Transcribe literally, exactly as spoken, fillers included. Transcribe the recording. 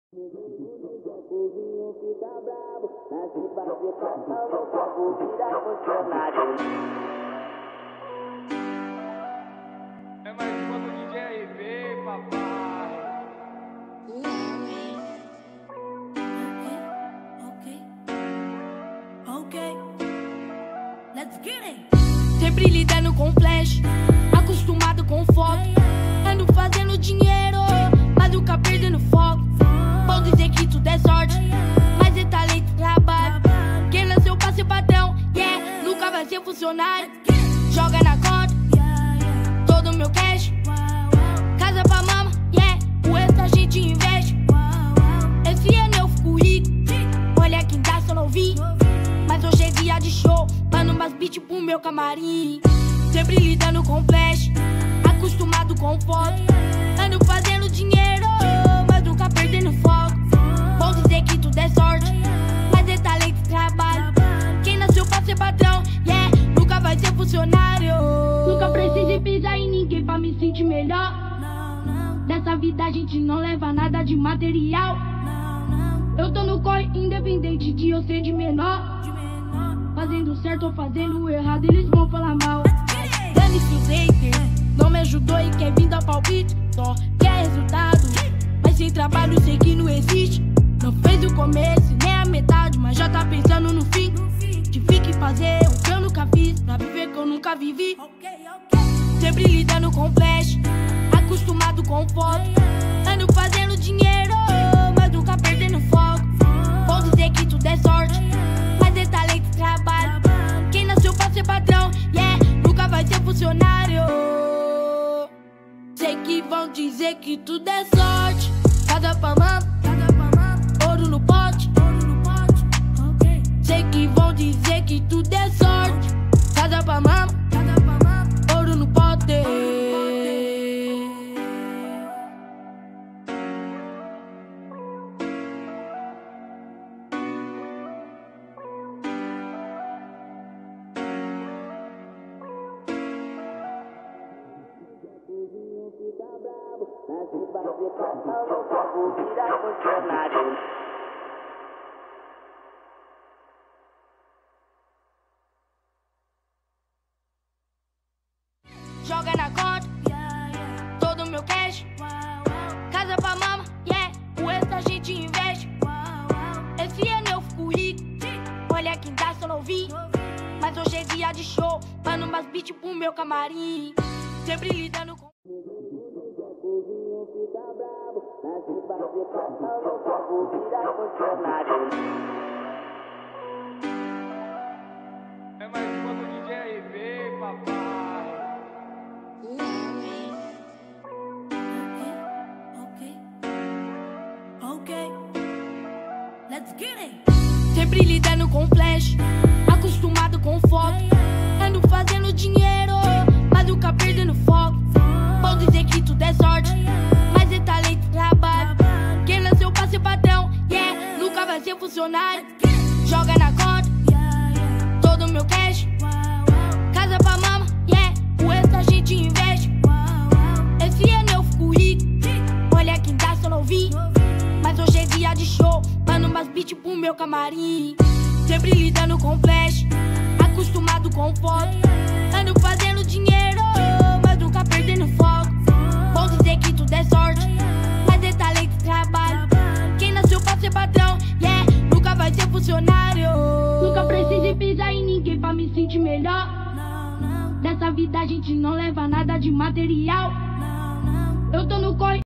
Povinho fica bravo, mas se fazer cartão, nunca vou virar funcionário. É mais uma do D J R B, papai. Ok, ok, ok. Let's get it. Sempre lidando com flash, acostumado com foto. Ando fazendo dinheiro, mas nunca perdendo foco. Vão dizer que tudo é sorte, mas é talento e trabalho. Quem nasceu pra ser patrão, yeah, nunca vai ser funcionário. Joga na conta, todo meu cash. Casa pra mama, yeah, o resto a gente investe. Esse ano eu fico rico, olha quem dá, só não vi. Mas hoje é dia de show, mando umas beats pro meu camarim. Sempre lidando com flash, acostumado com foto. Ando fazendo dinheiro, mas nunca perdendo foco. Vão dizer que tudo é sorte, mas é talento e trabalho. Quem nasceu pra ser patrão, yeah, nunca vai ser funcionário. Nunca precisei pisar em ninguém pra me sentir melhor. Dessa vida a gente não leva nada de material. Eu tô no corre independente de eu ser de menor. Fazendo certo ou fazendo errado, eles vão falar mal. Dane-se os haters, não me ajudou e quer vir dar palpite. Só quer resultado, mas sem trabalho sei que não existe. Não fez o começo nem a metade, mas já tá pensando no fim. Tive que fazer o que eu nunca fiz, pra viver que eu nunca vivi. Sempre lidando com flash, acostumado com foto. Ando fazendo dinheiro, mas nunca perdendo foco. Vão dizer que tudo é sorte, mas é talento e trabalho. Quem nasceu pra ser patrão, yeah, nunca vai ser funcionário. Sei que vão dizer que tudo é sorte. Casa pra mama, ouro no pote. Sei que vão dizer que tudo é sorte. Casa pra mama, ouro no pote. Povinho fica bravo, mas se fazer cartão, nunca vou virar funcionário. Joga na conta, todo meu cash. Casa pra mama, yeah, o resto a gente investe. Esse ano eu fico rico, olha quem dá, só não vi. Mas hoje é dia de show, mando umas beats pro meu camarim. Sempre lidando com... Povinho fica bravo, mas se fazer cartão, nunca vou virar funcionário. É mais uma do D J R B, papai. Ok, ok, let's get it. Sempre lidando com flash, acostumado com foto. Ando fazendo dinheiro, mas nunca perdendo foco. Vão dizer que tudo é sorte, mas é talento e trabalho. Quem nasceu pra ser patrão, yeah, nunca vai ser funcionário. Joga na conta, todo meu cash. Casa pra mama, yeah, o resto a gente investe. Esse ano eu fico rico, olha quem dá, só não vi. Mas hoje é dia de show, mando umas beats pro meu camarim. Sempre lidando com flash, acostumado com foto. Ando fazendo dinheiro, mas nunca perdendo foco. Vão dizer que tudo é sorte, mas é talento e trabalho. Quem nasceu pra ser patrão, yeah, nunca vai ser funcionário. Nunca precisei pisar em ninguém pra me sentir melhor. Dessa vida a gente não leva nada de material. Eu tô no corre